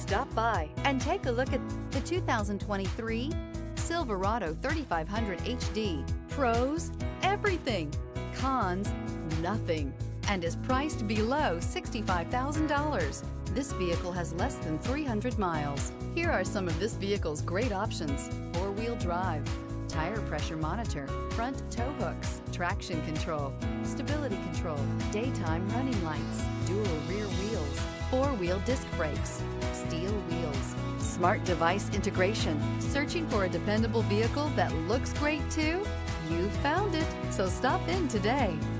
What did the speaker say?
Stop by and take a look at the 2023 Silverado 3500HD. Pros, everything. Cons, nothing. And is priced below $65,000. This vehicle has less than 300 miles. Here are some of this vehicle's great options: four-wheel drive, tire pressure monitor, front tow hooks, traction control, stability control, daytime running lights, dual rear wheels, four-wheel disc brakes, steel wheels, smart device integration. Searching for a dependable vehicle that looks great too? You found it, so stop in today.